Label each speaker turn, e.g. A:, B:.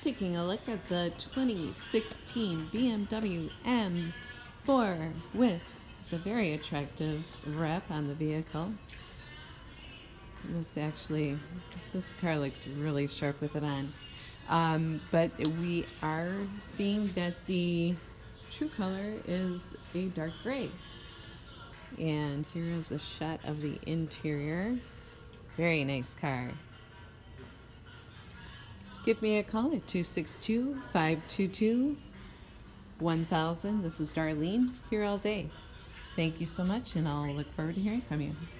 A: taking a look at the 2016 BMW M4 with the very attractive wrap on the vehicle. This car looks really sharp with it on. But we are seeing that the true color is a dark gray. And here is a shot of the interior. Very nice car. Give me a call at 262-522-1000. This is Darlene, here all day. Thank you so much, and I'll look forward to hearing from you.